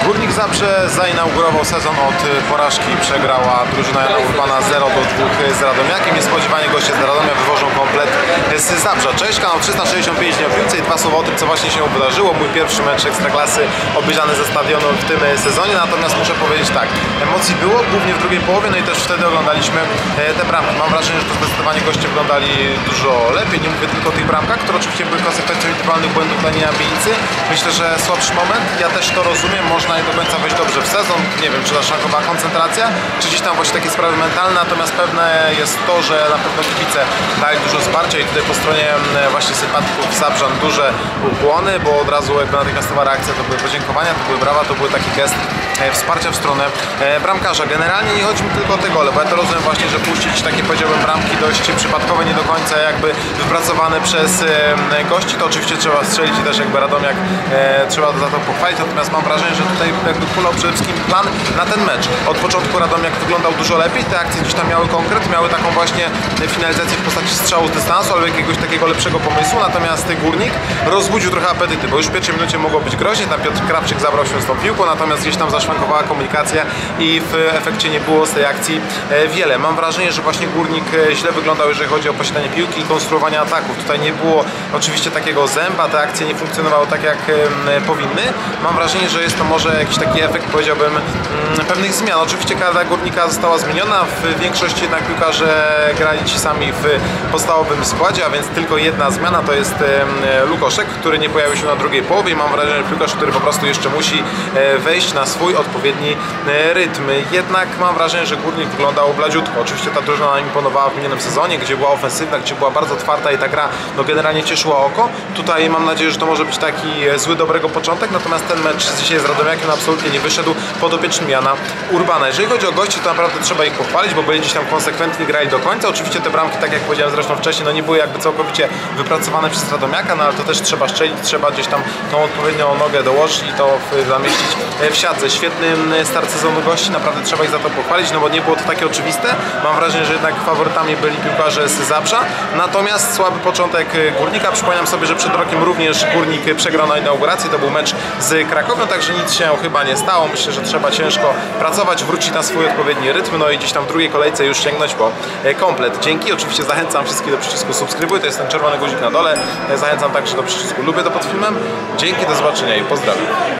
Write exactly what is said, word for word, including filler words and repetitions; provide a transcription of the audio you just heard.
Górnik Zabrze zainaugurował sezon od porażki. Przegrała drużyna Jana Urbana zero do dwóch z Radomiakiem. Niespodziewanie goście z Radomia wywożą komplet z Zabrza. Cześć, kanał trzysta sześćdziesiąt pięć dni o piłce i dwa słowa o tym, co właśnie się wydarzyło. Mój pierwszy mecz Ekstraklasy obejrzany ze stadionu w tym sezonie, natomiast muszę powiedzieć tak, emocji było, głównie w drugiej połowie, no i też wtedy oglądaliśmy te bramki. Mam wrażenie, że to zdecydowanie goście wyglądali dużo lepiej. Nie mówię tylko o tych bramkach, które oczywiście były konsekwencją indywidualnych błędów Daniela Bielicy. Myślę, że słabszy moment, ja też to rozumiem, można nie do końca wejść dobrze w sezon, nie wiem, czy zaszlankowała koncentracja, czy gdzieś tam właśnie takie sprawy mentalne, natomiast pewne jest to, że na pewno kibice dali dużo wsparcia i tutaj po stronie właśnie sympatyków Zabrzan duże ukłony, bo od razu jakby natychmiastowa reakcja to były podziękowania, to były brawa, to był taki gest wsparcia w stronę bramkarza. Generalnie nie chodzi mi tylko o te gole, bo ja to rozumiem właśnie, że puścić takie, powiedziałbym, bramki dość przypadkowe, nie do końca jakby wypracowane przez gości, to oczywiście trzeba strzelić i też jakby Radomiak e, trzeba za to pochwalić, natomiast mam wrażenie, że tutaj jakby kulał przede wszystkim plan na ten mecz. Od początku Radomiak wyglądał dużo lepiej, te akcje gdzieś tam miały konkret, miały taką właśnie finalizację w postaci strzału z dystansu albo jakiegoś takiego lepszego pomysłu, natomiast Górnik rozbudził trochę apetyty, bo już w pierwszej minucie mogło być groźnie, tam Piotr Krawczyk zabrał się z tą piłką, natomiast gdzieś tam zaszwankowała komunikacja i w efekcie nie było z tej akcji wiele. Mam wrażenie, że właśnie Górnik źle wyglądał, jeżeli chodzi o posiadanie piłki i konstruowanie ataków. Tutaj nie było oczywiście takiego zęba, te akcje nie funkcjonowały tak, jak powinny. Mam wrażenie, że jest to może jakiś taki efekt, powiedziałbym, pewnych zmian. Oczywiście kadra Górnika została zmieniona, w większości jednak piłkarze grali ci sami w podstawowym składzie, a więc tylko jedna zmiana to jest Lukoszek, który nie pojawił się na drugiej połowie i mam wrażenie, że piłkarz, który po prostu jeszcze musi wejść na swój odpowiedni rytm. Jednak mam wrażenie, że Górnik wyglądał bladziutko. Oczywiście ta drużyna nam imponowała w minionym sezonie, gdzie była ofensywna, gdzie była bardzo twarda i ta gra no, generalnie cieszyła oko. Tutaj mam nadzieję, że to może być taki zły, dobrego początek, natomiast ten mecz dzisiaj z Radomiakiem absolutnie nie wyszedł podopiecznym Jana Urbana. Jeżeli chodzi o gości, to naprawdę trzeba ich pochwalić, bo byli gdzieś tam konsekwentni, grali do końca. Oczywiście te bramki, tak jak powiedziałem zresztą wcześniej, no nie były jakby całkowicie wypracowane przez Radomiaka, no ale to też trzeba szczelić, trzeba gdzieś tam tą odpowiednią nogę dołożyć i to zamieścić w siatce. Świetny start sezonu gości, naprawdę trzeba ich za to pochwalić, no bo nie było to takie oczywiste. Mam wrażenie, że jednak faworytami byli piłkarze z Zabrza, natomiast słaby początek Górnika. Przypominam sobie, że przed rokiem również Górnik przegrał na inaugurację, to był mecz z Krakowią, także nic się chyba nie stało. Myślę, że trzeba ciężko pracować, wrócić na swój odpowiedni rytm, no i gdzieś tam w drugiej kolejce już sięgnąć po komplet. Dzięki, oczywiście zachęcam wszystkich do przycisku subskrybuj, to jest ten czerwony guzik na dole. Zachęcam także do przycisku lubię to pod filmem. Dzięki, do zobaczenia i pozdrawiam.